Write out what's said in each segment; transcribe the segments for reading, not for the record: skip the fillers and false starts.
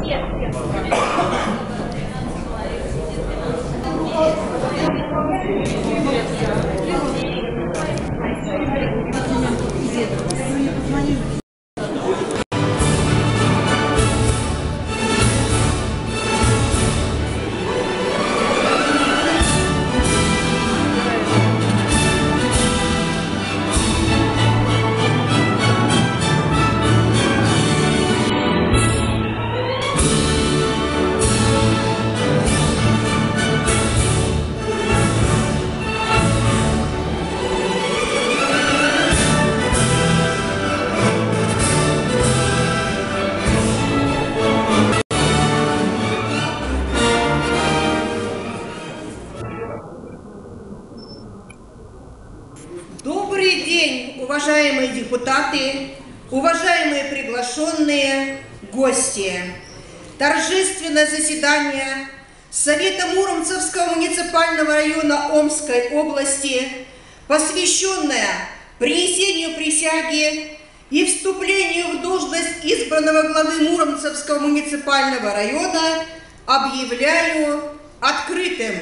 Добрый день, уважаемые депутаты, уважаемые приглашенные, гости. Торжественное заседание Совета Муромцевского муниципального района Омской области, посвященное принесению присяги и вступлению в должность избранного главы Муромцевского муниципального района, объявляю открытым.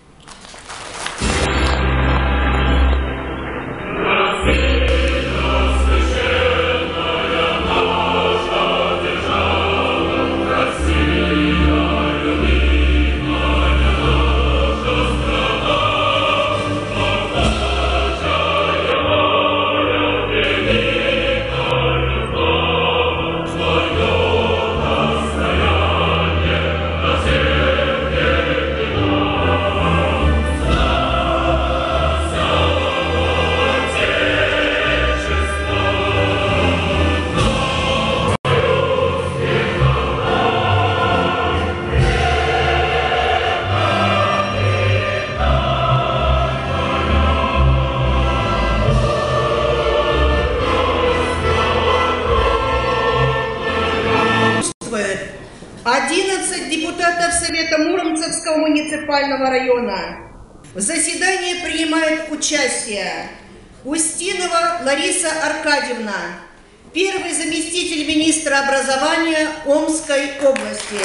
Совета Муромцевского муниципального района. В заседании принимает участие Устинова Лариса Аркадьевна, первый заместитель министра образования Омской области.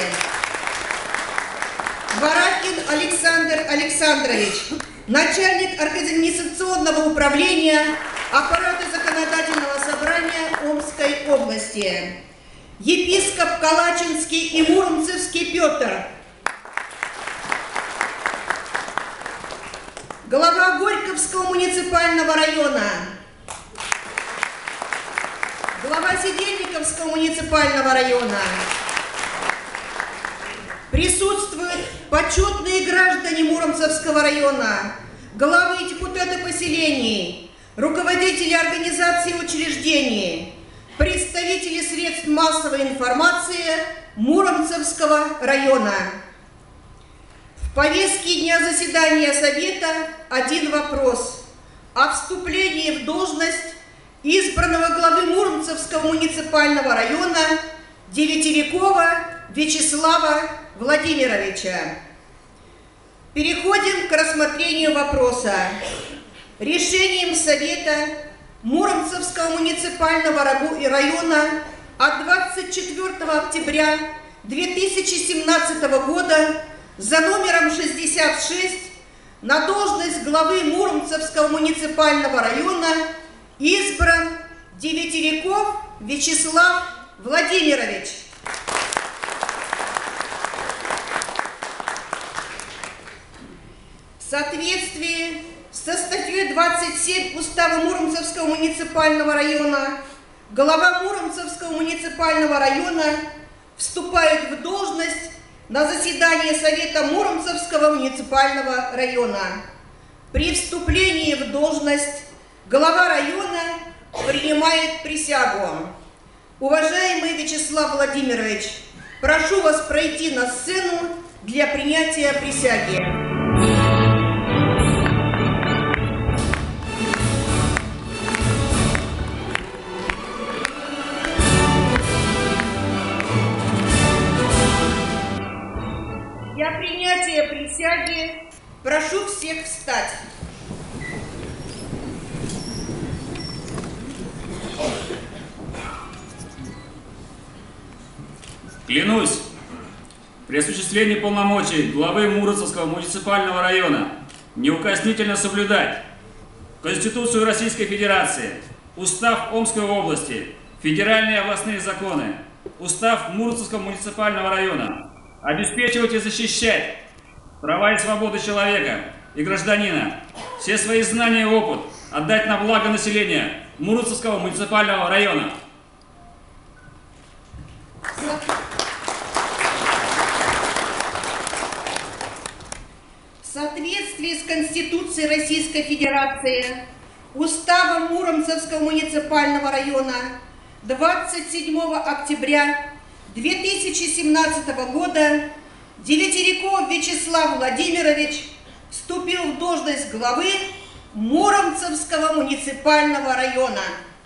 Баракин Александр Александрович, начальник организационного управления аппарата законодательного собрания Омской области. Епископ Калачинский и Муромцевский Петр, глава Горьковского муниципального района, глава Сидельниковского муниципального района. Присутствуют почетные граждане Муромцевского района, главы и депутаты поселений, руководители организаций и учреждений, представители средств массовой информации Муромцевского района. В повестке дня заседания Совета один вопрос о вступлении в должность избранного главы Муромцевского муниципального района Девятирякова Вячеслава Владимировича. Переходим к рассмотрению вопроса. Решением Совета Муромцевского муниципального района от 24 октября 2017 года за номером 66 на должность главы Муромцевского муниципального района избран Девятиряков Вячеслав Владимирович. В соответствии со статьей 27 Устава Муромцевского муниципального района глава Муромцевского муниципального района вступает в должность на заседание Совета Муромцевского муниципального района. При вступлении в должность глава района принимает присягу. Уважаемый Вячеслав Владимирович, прошу вас пройти на сцену для принятия присяги. Для принятия присяги прошу всех встать. Клянусь при осуществлении полномочий главы Муромцевского муниципального района неукоснительно соблюдать Конституцию Российской Федерации, Устав Омской области, федеральные и областные законы, Устав Муромцевского муниципального района, обеспечивать и защищать права и свободы человека и гражданина, все свои знания и опыт отдать на благо населения Муромцевского муниципального района. В соответствии с Конституцией Российской Федерации, Уставом Муромцевского муниципального района 27 октября 2017 года Девятиряков Вячеслав Владимирович вступил в должность главы Муромцевского муниципального района.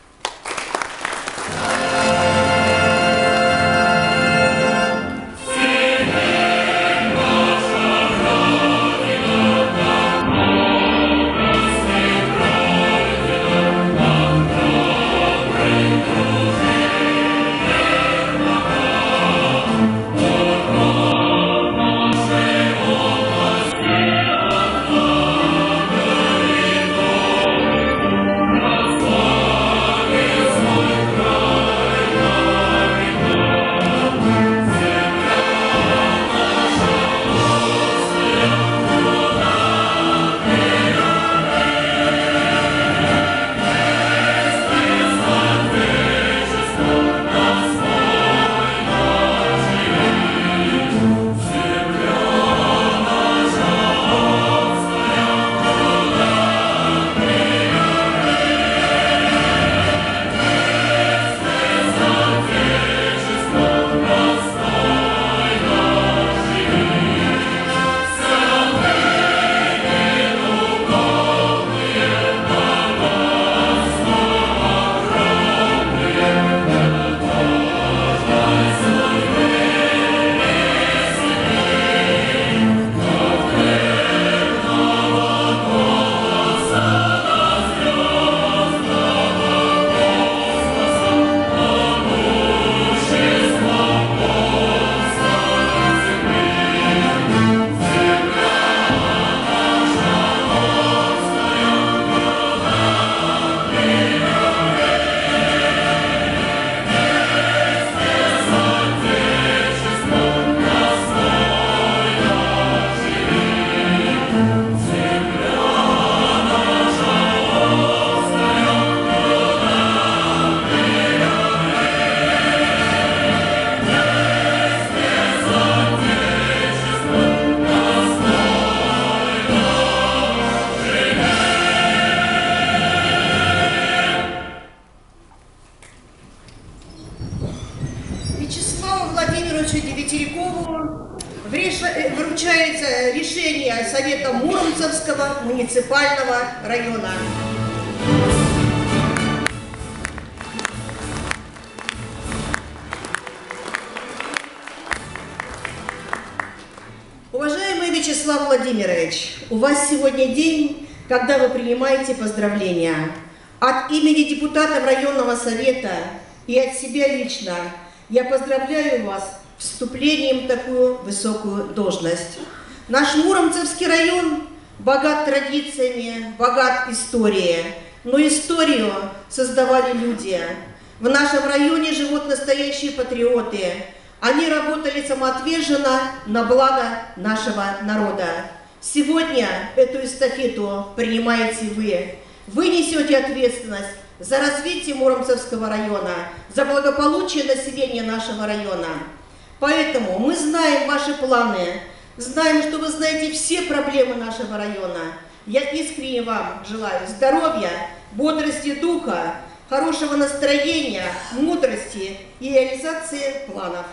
Девятирякову вручается решение Совета Муромцевского муниципального района. Уважаемый Вячеслав Владимирович, у вас сегодня день, когда вы принимаете поздравления. От имени депутатов районного совета и от себя лично я поздравляю вас с вступлением в такую высокую должность. Наш Муромцевский район богат традициями, богат историей, но историю создавали люди. В нашем районе живут настоящие патриоты. Они работали самоотверженно на благо нашего народа. Сегодня эту эстафету принимаете вы. Вы несете ответственность за развитие Муромцевского района, за благополучие населения нашего района. Поэтому мы знаем ваши планы, знаем, что вы знаете все проблемы нашего района. Я искренне вам желаю здоровья, бодрости духа, хорошего настроения, мудрости и реализации планов.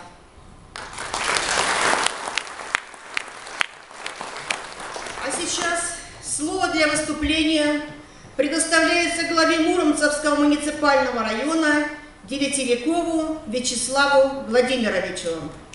А сейчас слово для выступления предоставляется главе Муромцевского муниципального района Девятирякову Вячеславу Владимировичу.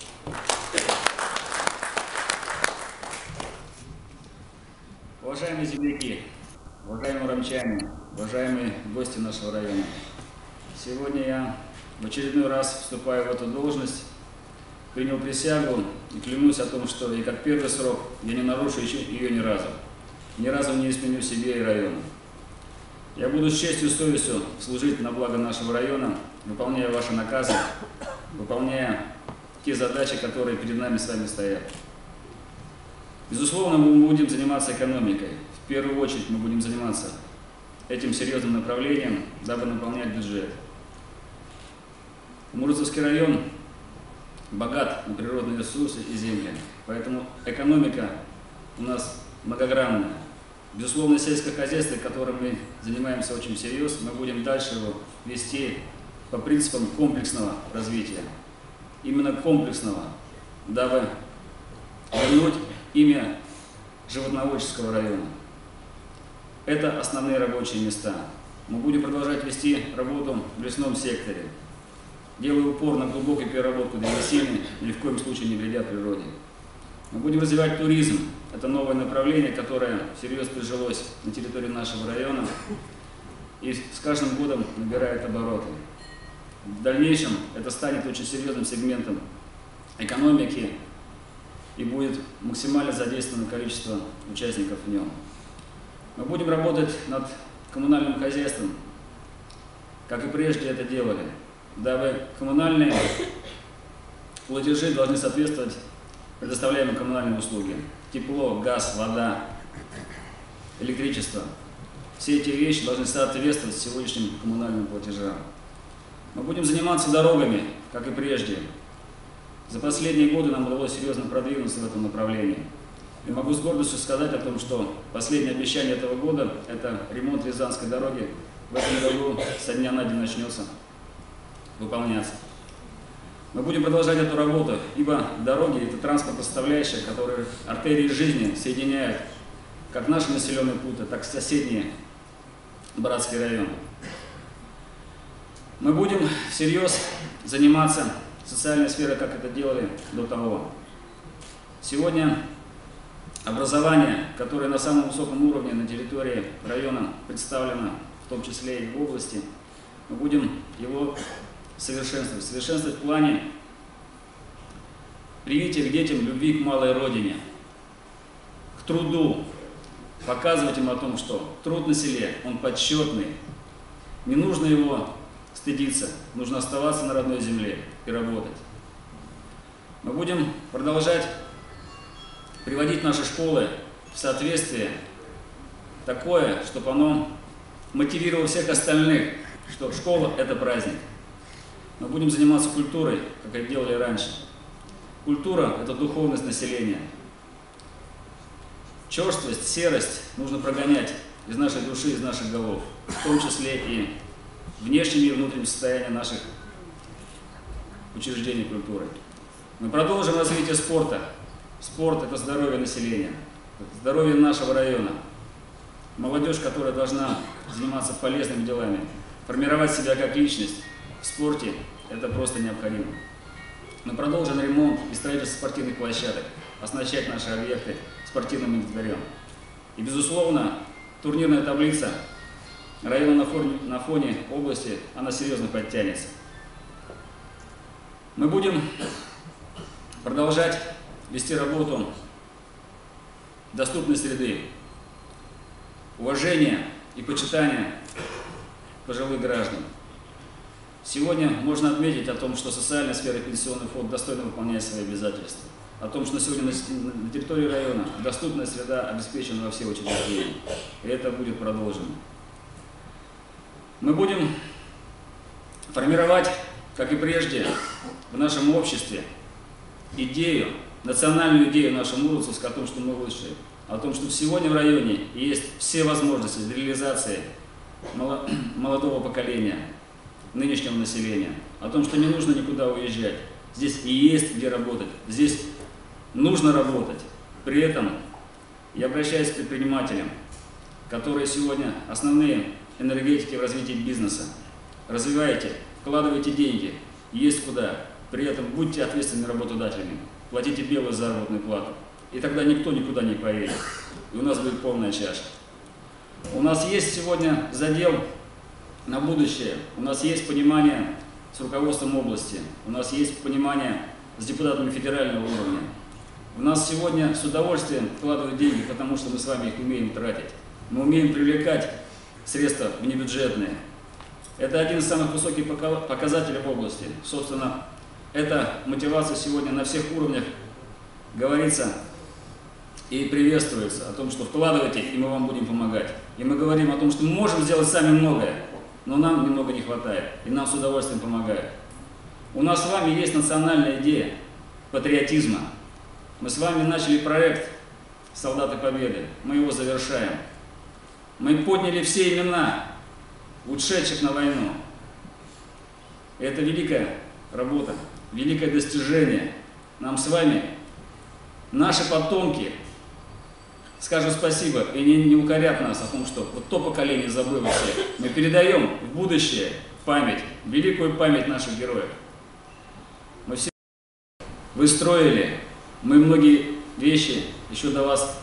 Уважаемые земляки, уважаемые муромчане, уважаемые гости нашего района, сегодня я в очередной раз вступаю в эту должность принял присягу и клянусь о том, что и как первый срок я не нарушу ее ни разу. Ни разу не изменю себе и району. Я буду с честью и совестью служить на благо нашего района, выполняя ваши наказы, выполняя те задачи, которые перед нами с вами стоят. Безусловно, мы будем заниматься экономикой. В первую очередь мы будем заниматься этим серьезным направлением, дабы наполнять бюджет. Мурзовский район богат на природные ресурсы и земли, поэтому экономика у нас многогранная. Безусловно, сельское хозяйство, которым мы занимаемся очень всерьез, мы будем дальше его вести по принципам комплексного развития. Именно комплексного, дабы вернуть имя животноводческого района. Это основные рабочие места. Мы будем продолжать вести работу в лесном секторе, делая упор на глубокую переработку древесины, ни в коем случае не вредя природе. Мы будем развивать туризм. Это новое направление, которое всерьез прижилось на территории нашего района и с каждым годом набирает обороты. В дальнейшем это станет очень серьезным сегментом экономики и будет максимально задействовано количество участников в нем. Мы будем работать над коммунальным хозяйством, как и прежде это делали, дабы коммунальные платежи должны соответствовать предоставляемым коммунальным услугам. Тепло, газ, вода, электричество. Все эти вещи должны соответствовать сегодняшним коммунальным платежам. Мы будем заниматься дорогами, как и прежде. За последние годы нам удалось серьезно продвинуться в этом направлении. И могу с гордостью сказать о том, что последнее обещание этого года – это ремонт Рязанской дороги. В этом году со дня на день начнется выполняться. Мы будем продолжать эту работу, ибо дороги – это транспортная составляющая, которая артерии жизни соединяет как наши населенные пункты, так и соседние братские районы. Мы будем всерьез заниматься социальной сферой, как это делали до того. Сегодня образование, которое на самом высоком уровне на территории района представлено, в том числе и в области, мы будем его совершенствовать. Совершенствовать в плане привития к детям любви к малой родине, к труду, показывать им о том, что труд на селе, он почетный, не нужно его стыдиться, нужно оставаться на родной земле и работать. Мы будем продолжать приводить наши школы в соответствие такое, чтобы оно мотивировало всех остальных, что школа – это праздник. Мы будем заниматься культурой, как это делали раньше. Культура – это духовность населения. Черствость, серость нужно прогонять из нашей души, из наших голов, в том числе и внешним и внутренним состоянием наших учреждений культуры. Мы продолжим развитие спорта. Спорт – это здоровье населения, здоровье нашего района. Молодежь, которая должна заниматься полезными делами, формировать себя как личность в спорте – это просто необходимо. Мы продолжим ремонт и строительство спортивных площадок, оснащать наши объекты спортивным инвентарем. И, безусловно, турнирная таблица района на фоне области, она серьезно подтянется. Мы будем продолжать вести работу доступной среды, уважения и почитания пожилых граждан. Сегодня можно отметить о том, что социальная сфера и пенсионный фонд достойно выполняет свои обязательства. О том, что сегодня на территории района доступная среда обеспечена во все учреждения. И это будет продолжено. Мы будем формировать, как и прежде, в нашем обществе идею, национальную идею нашего Мурзовска о том, что мы лучшие, о том, что сегодня в районе есть все возможности для реализации молодого поколения, нынешнего населения, о том, что не нужно никуда уезжать. Здесь и есть где работать, здесь нужно работать. При этом я обращаюсь к предпринимателям, которые сегодня основные энергетики в развитии бизнеса. Развивайте, вкладывайте деньги, есть куда. При этом будьте ответственными работодателями, платите белую заработную плату. И тогда никто никуда не поедет. И у нас будет полная чаша. У нас есть сегодня задел на будущее. У нас есть понимание с руководством области. У нас есть понимание с депутатами федерального уровня. В нас сегодня с удовольствием вкладывают деньги, потому что мы с вами их умеем тратить. Мы умеем привлекать средства внебюджетные. Это один из самых высоких показателей в области. Собственно, эта мотивация сегодня на всех уровнях говорится и приветствуется, о том, что вкладывайте, и мы вам будем помогать. И мы говорим о том, что мы можем сделать сами многое, но нам немного не хватает, и нам с удовольствием помогают. У нас с вами есть национальная идея патриотизма. Мы с вами начали проект «Солдаты Победы», мы его завершаем. Мы подняли все имена ушедших на войну. Это великая работа, великое достижение. Нам с вами, наши потомки, скажут спасибо и не укорят нас о том, что вот то поколение забыло все. Мы передаем в будущее память, великую память наших героев. Мы все вы строили, мы многие вещи еще до вас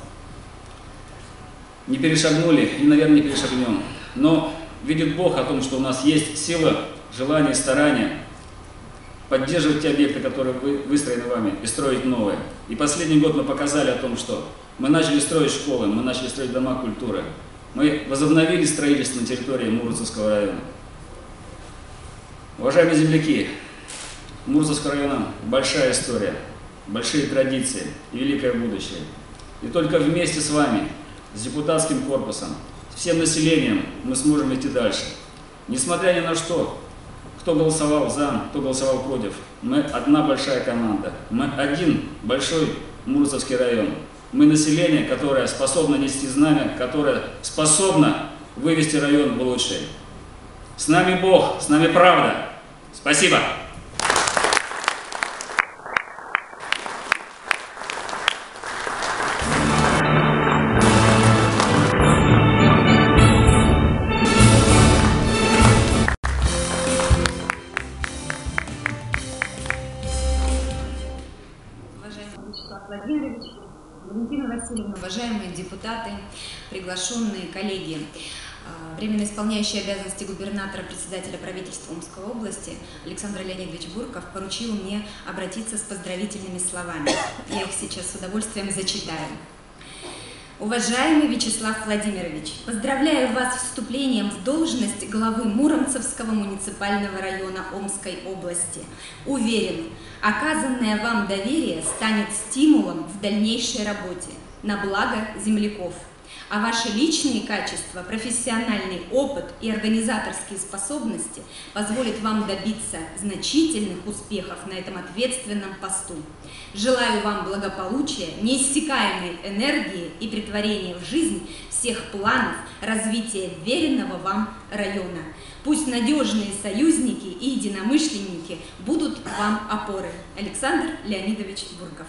не перешагнули и, наверное, не перешагнем. Но видит Бог о том, что у нас есть сила, желание, старание поддерживать те объекты, которые выстроены вами, и строить новые. И последний год мы показали о том, что мы начали строить школы, мы начали строить дома культуры. Мы возобновили строительство на территории Муромцевского района. Уважаемые земляки, Муромцевского района большая история, большие традиции и великое будущее. И только вместе с вами, с депутатским корпусом, с всем населением мы сможем идти дальше. Несмотря ни на что, кто голосовал за, кто голосовал против, мы одна большая команда, мы один большой Муромцевский район. Мы население, которое способно нести знамя, которое способно вывести район в лучшее. С нами Бог, с нами правда. Спасибо. Владимирович, Валентина Васильевна, уважаемые депутаты, приглашенные коллеги, временно исполняющий обязанности губернатора, председателя правительства Омской области Александр Леонидович Бурков поручил мне обратиться с поздравительными словами. Я их сейчас с удовольствием зачитаю. Уважаемый Вячеслав Владимирович, поздравляю вас с вступлением в должность главы Муромцевского муниципального района Омской области. Уверен, оказанное вам доверие станет стимулом в дальнейшей работе на благо земляков. А ваши личные качества, профессиональный опыт и организаторские способности позволят вам добиться значительных успехов на этом ответственном посту. Желаю вам благополучия, неиссякаемой энергии и претворения в жизнь всех планов развития веренного вам района. Пусть надежные союзники и единомышленники будут вам опорой. Александр Леонидович Бурков.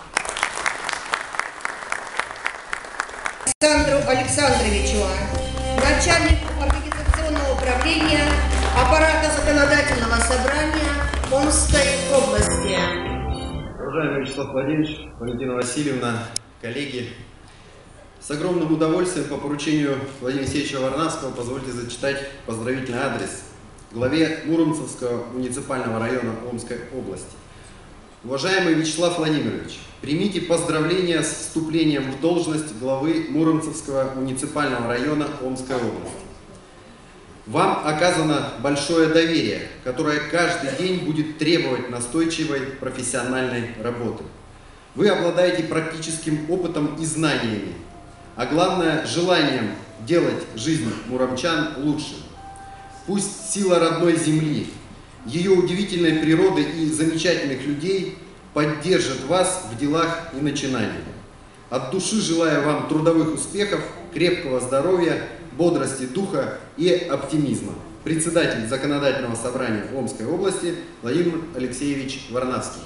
Александру Александровичу, начальнику организационного управления аппарата законодательного собрания Омской области. Уважаемый Вячеслав Владимирович, Валентина Васильевна, коллеги, с огромным удовольствием по поручению Владимира Алексеевича Варнавского позвольте зачитать поздравительный адрес главе Муромцевского муниципального района Омской области. Уважаемый Вячеслав Владимирович, примите поздравления с вступлением в должность главы Муромцевского муниципального района Омской области. Вам оказано большое доверие, которое каждый день будет требовать настойчивой профессиональной работы. Вы обладаете практическим опытом и знаниями, а главное желанием делать жизнь муромчан лучше. Пусть сила родной земли, ее удивительной природы и замечательных людей поддержит вас в делах и начинаниях. От души желаю вам трудовых успехов, крепкого здоровья, бодрости духа и оптимизма. Председатель Законодательного собрания Омской области Владимир Алексеевич Варнавский.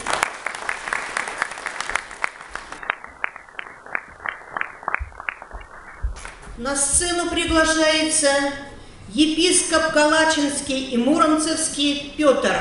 На сцену приглашается епископ Калачинский и Муромцевский Петр.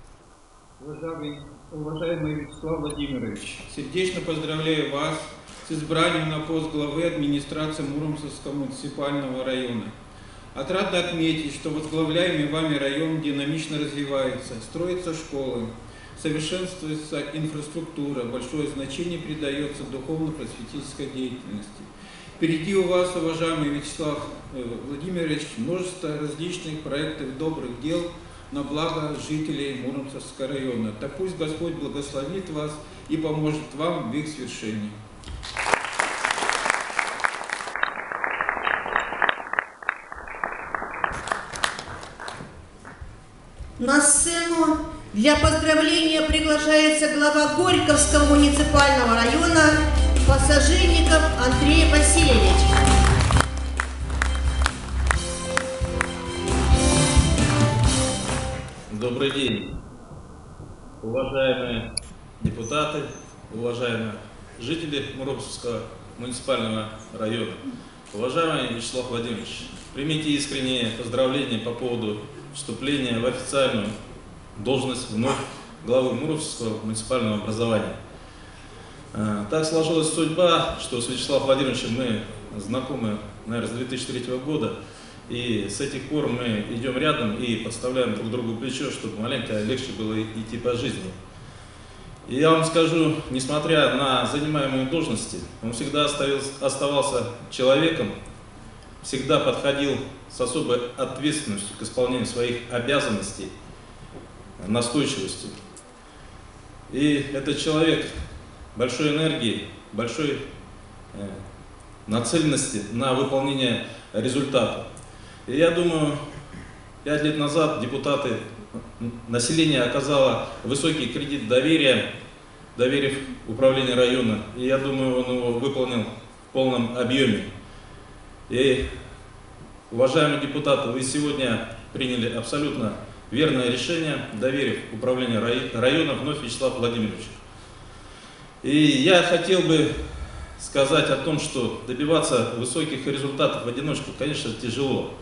Уважаемый Вячеслав Владимирович, сердечно поздравляю вас с избранием на пост главы администрации Муромцевского муниципального района. Отрадно отметить, что возглавляемый вами район динамично развивается, строятся школы, совершенствуется инфраструктура, большое значение придается духовно-просветительской деятельности. Впереди у вас, уважаемый Вячеслав Владимирович, множество различных проектов добрых дел на благо жителей Муромцевского района. Так пусть Господь благословит вас и поможет вам в их свершении. На сцену для поздравления приглашается глава Горьковского муниципального района Пассажирников Андрей Васильевич. Добрый день, уважаемые депутаты, уважаемые жители Муромцевского муниципального района. Уважаемый Вячеслав Владимирович, примите искренние поздравления по поводу вступления в официальную должность вновь главы Муромцевского муниципального образования. Так сложилась судьба, что с Вячеславом Владимировичем мы знакомы, наверное, с 2003 года, и с этих пор мы идем рядом и подставляем друг другу плечо, чтобы маленько легче было идти по жизни. И я вам скажу, несмотря на занимаемые должности, он всегда оставался человеком, всегда подходил с особой ответственностью к исполнению своих обязанностей, настойчивостью. И этот человек большой энергии, большой нацеленности на выполнение результата. И я думаю, 5 лет назад депутаты, население оказало высокий кредит доверия, доверив управление района. И я думаю, он его выполнил в полном объеме. И, уважаемые депутаты, вы сегодня приняли абсолютно верное решение, доверив управление района вновь Вячеславу Владимировичу. И я хотел бы сказать о том, что добиваться высоких результатов в одиночку, конечно, тяжело.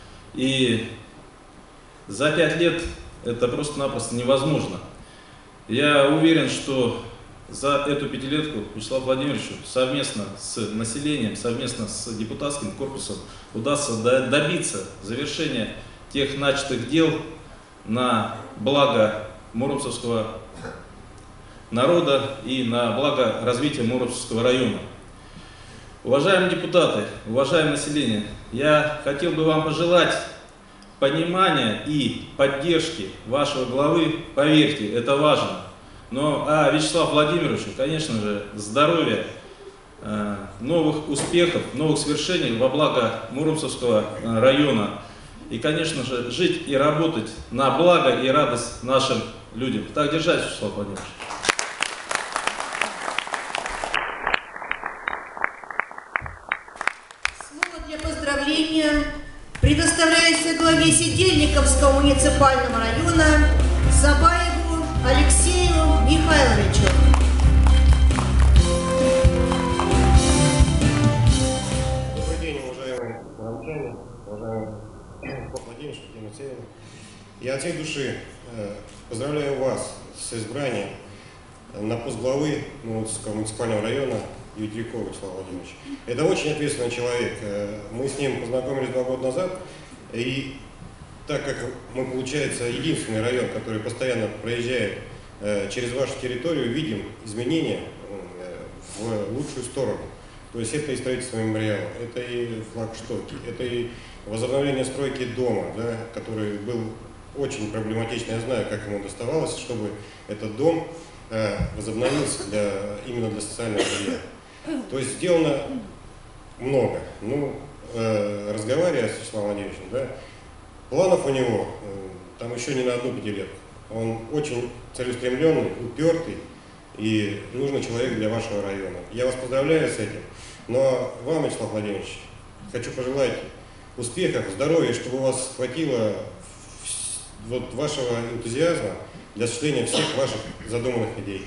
И за 5 лет это просто-напросто невозможно. Я уверен, что за эту пятилетку Вячеславу Владимировичу совместно с населением, совместно с депутатским корпусом удастся добиться завершения тех начатых дел на благо Муромцевского народа и на благо развития Муромцевского района. Уважаемые депутаты, уважаемое население, я хотел бы вам пожелать понимания и поддержки вашего главы, поверьте, это важно. Но Вячеславу Владимировичу, конечно же, здоровья, новых успехов, новых свершений во благо Муромцевского района. И, конечно же, жить и работать на благо и радость нашим людям. Так держать, Вячеслав Владимирович. Слово для поздравления предоставляется главе Сидельниковского муниципального района Сабаеву Алексею Михайловичу. Добрый день, уважаемые муромчане, уважаемый Владимир Алексеевич. Я от всей души поздравляю вас с избранием на пост главы Муромцевского муниципального района Юдьякова Вячеслава Владимировича. Это очень ответственный человек. Мы с ним познакомились 2 года назад, и так как мы, получается, единственный район, который постоянно проезжает через вашу территорию, видим изменения в лучшую сторону. То есть это и строительство мемориала, это и флагштоки, это и возобновление стройки дома, да, который был очень проблематичный. Я знаю, как ему доставалось, чтобы этот дом возобновился именно для социального жилья. То есть сделано много. Ну, разговаривая с Вячеславом Владимировичем, да, планов у него там еще не на одну пятилетку. Он очень целеустремленный, упертый и нужный человек для вашего района. Я вас поздравляю с этим. Но вам, Вячеслав Владимирович, хочу пожелать успехов, здоровья, чтобы у вас хватило вот вашего энтузиазма для осуществления всех ваших задуманных идей.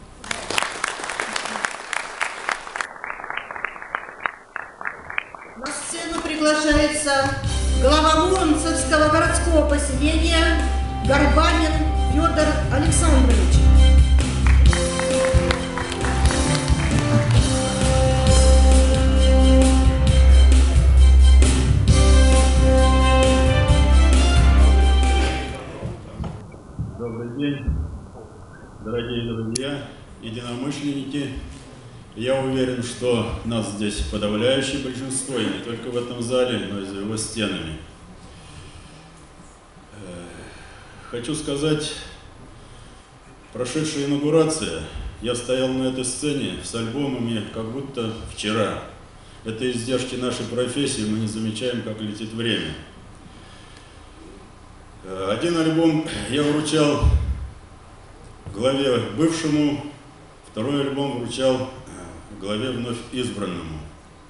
На сцену приглашается глава Муромцевского городского поселения Горбанин Федор Александрович. дорогие друзья, единомышленники. Я уверен, что нас здесь подавляющее большинство, и не только в этом зале, но и за его стенами. Хочу сказать, прошедшая инаугурация, я стоял на этой сцене с альбомами как будто вчера. Это издержки нашей профессии, мы не замечаем, как летит время. Один альбом я вручал главе бывшему, второй альбом вручал главе вновь избранному.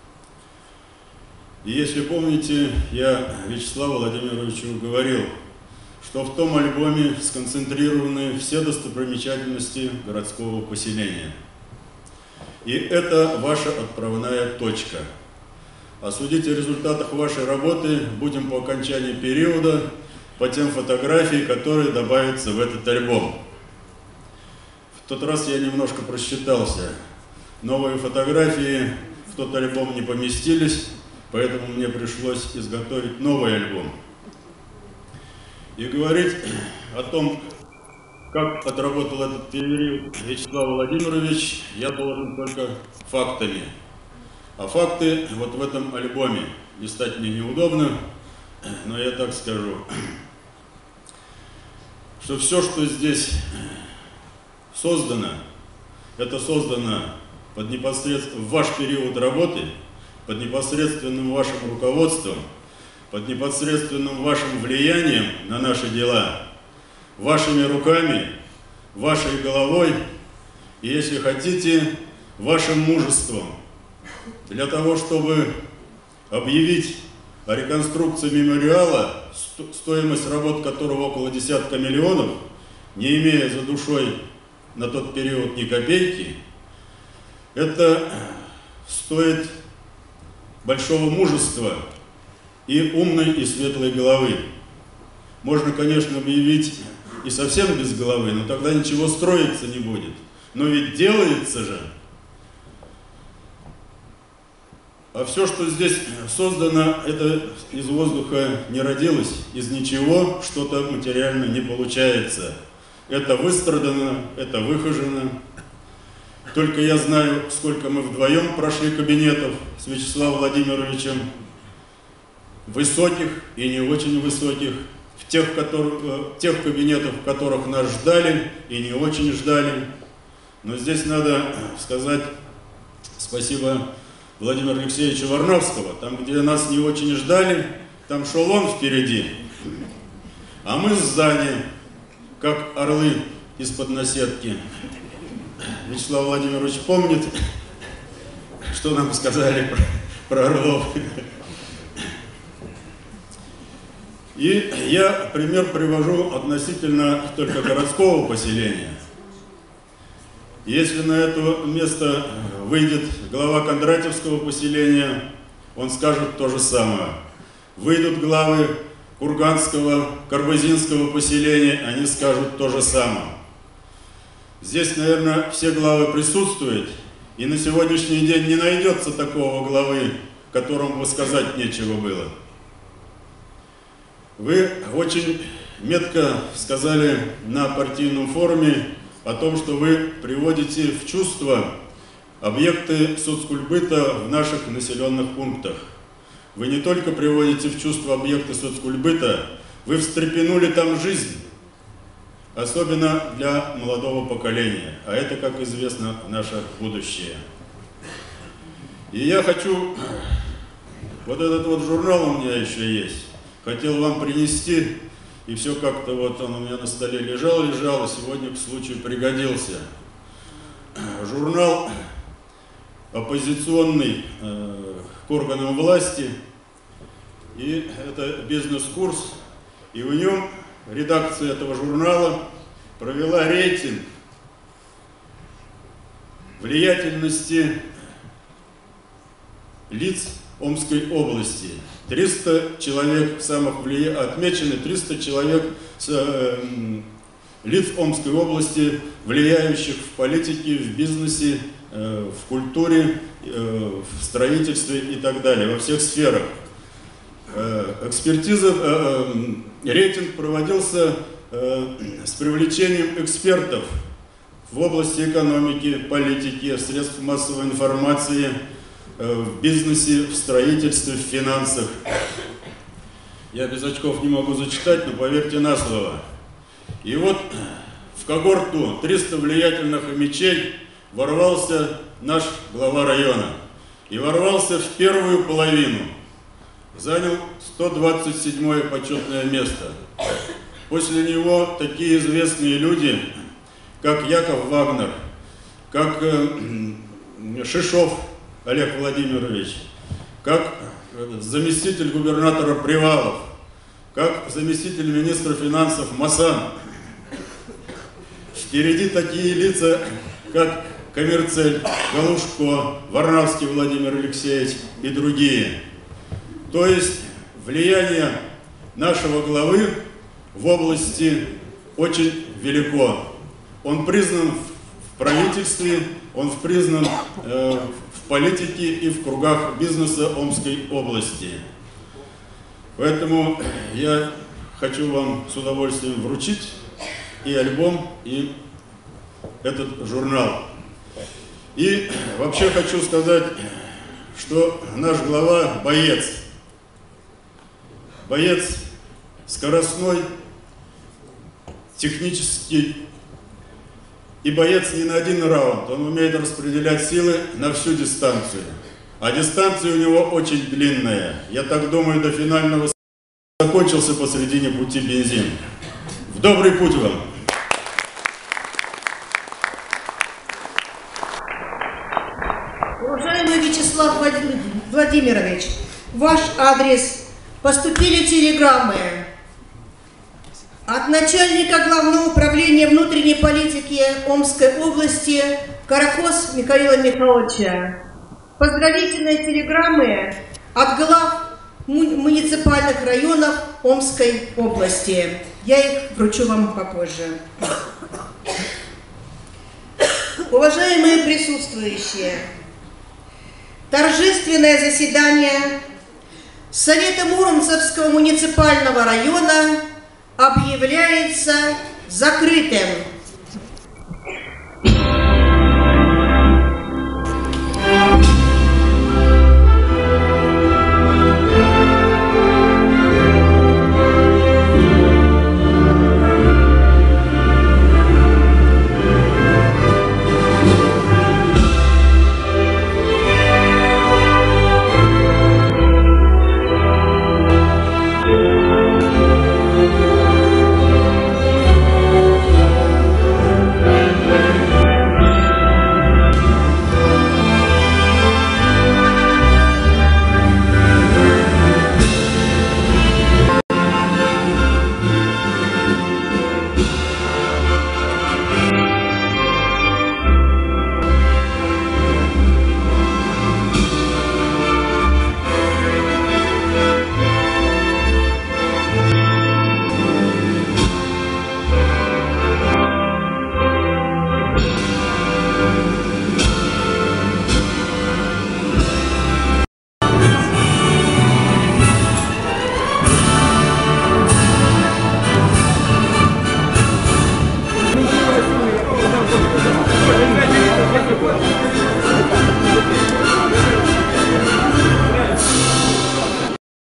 И если помните, я Вячеславу Владимировичу говорил, что в том альбоме сконцентрированы все достопримечательности городского поселения. И это ваша отправная точка. А судить о результатах вашей работы будем по окончании периода, по тем фотографиям, которые добавятся в этот альбом. В тот раз я немножко просчитался. Новые фотографии в тот альбом не поместились, поэтому мне пришлось изготовить новый альбом. И говорить о том, как отработал этот период Вячеслав Владимирович, я должен только фактами. А факты вот в этом альбоме. Листать мне неудобно, но я так скажу, что все, что здесь создано, это создано в ваш период работы, под непосредственным вашим руководством, под непосредственным вашим влиянием на наши дела, вашими руками, вашей головой и, если хотите, вашим мужеством, для того, чтобы объявить о реконструкции мемориала, стоимость работ которого около десятка миллионов, не имея за душой на тот период ни копейки, это стоит большого мужества и умной и светлой головы. Можно, конечно, объявить и совсем без головы, но тогда ничего строиться не будет. Но ведь делается же. А все, что здесь создано, это из воздуха не родилось, из ничего что-то материально не получается. Это выстрадано, это выхожено. Только я знаю, сколько мы вдвоем прошли кабинетов с Вячеславом Владимировичем, высоких и не очень высоких, в тех кабинетах, в которых нас ждали и не очень ждали. Но здесь надо сказать спасибо Владимиру Алексеевичу Варнавскому. Там, где нас не очень ждали, там шел он впереди, а мы сзади, как орлы из-под наседки. Вячеслав Владимирович помнит, что нам сказали про орлов. И я пример привожу относительно только городского поселения. Если на это место выйдет глава Кондратьевского поселения, он скажет то же самое. Выйдут главы Курганского, Карбазинского поселения, они скажут то же самое. Здесь, наверное, все главы присутствуют, и на сегодняшний день не найдется такого главы, которому бы сказать нечего было. Вы очень метко сказали на партийном форуме о том, что вы приводите в чувство объекты соцкультбыта в наших населенных пунктах. Вы не только приводите в чувство объекты соцкультбыта, вы встрепенули там жизнь. Особенно для молодого поколения, а это, как известно, наше будущее. И я хочу, вот этот вот журнал у меня еще есть, хотел вам принести, и все как-то вот он у меня на столе лежал, и сегодня к случаю пригодился. Журнал оппозиционный к органам власти, и это бизнес-курс, и в нем редакция этого журнала провела рейтинг влиятельности лиц Омской области. 300 человек отмечены 300 человек лиц Омской области, влияющих в политике, в бизнесе, в культуре, в строительстве и так далее, во всех сферах. Рейтинг проводился с привлечением экспертов в области экономики, политики, средств массовой информации, в бизнесе, в строительстве, в финансах. Я без очков не могу зачитать, но поверьте на слово. И вот в когорту 300 влиятельных мечей ворвался наш глава района. И ворвался в первую половину. Занял 127-е почетное место. После него такие известные люди, как Яков Вагнер, как Шишов Олег Владимирович, как заместитель губернатора Привалов, как заместитель министра финансов Масан. Впереди такие лица, как Коммерцель, Галушко, Варнавский Владимир Алексеевич и другие. То есть влияние нашего главы в области очень велико. Он признан в правительстве, он признан в политике и в кругах бизнеса Омской области. Поэтому я хочу вам с удовольствием вручить и альбом, и этот журнал. И вообще хочу сказать, что наш глава боец. Боец скоростной, технический. И боец не на один раунд. Он умеет распределять силы на всю дистанцию. А дистанция у него очень длинная. Я так думаю, до финального закончился посредине пути бензин. В добрый путь вам! Уважаемый Вячеслав Владимирович, в ваш адрес поступили телеграммы от начальника Главного управления внутренней политики Омской области Каракос Михаила Михайловича. Поздравительные телеграммы от глав муниципальных районов Омской области. Я их вручу вам попозже. Уважаемые присутствующие, торжественное заседание Совета Муромцевского муниципального района объявляется закрытым.